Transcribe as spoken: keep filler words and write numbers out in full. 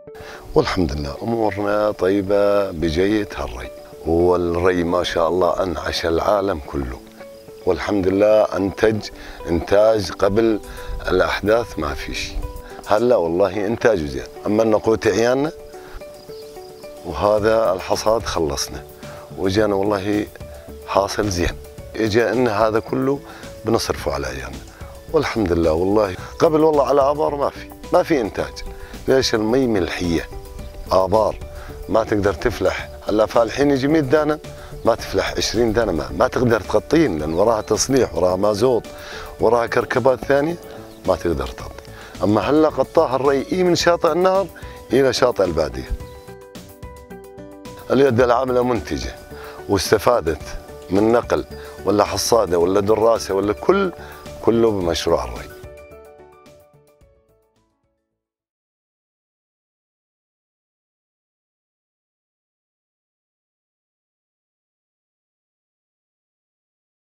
والحمد لله أمورنا طيبة بجية هالري، والري ما شاء الله أنعش العالم كله، والحمد لله أنتج إنتاج قبل الأحداث ما في شيء. هلا والله إنتاجه زين، أما نقوت عيالنا وهذا الحصاد خلصنا وجانا والله حاصل زين. اجى ان هذا كله بنصرفه على عيالنا والحمد لله. والله قبل والله على ابار ما في ما في انتاج. ليش؟ المي ملحيه، ابار ما تقدر تفلح. هلا فالحين يجي مئة دانم ما تفلح عشرين دانم، ما, ما تقدر تغطين لان وراها تصليح، وراها مازوت، وراها كركبات ثانيه ما تقدر تغطي. اما هلا قطاها الري من شاطئ النهر الى شاطئ الباديه. اليد العامله منتجه واستفادت من نقل ولا حصاده ولا دراسه ولا كل كله بمشروع الري.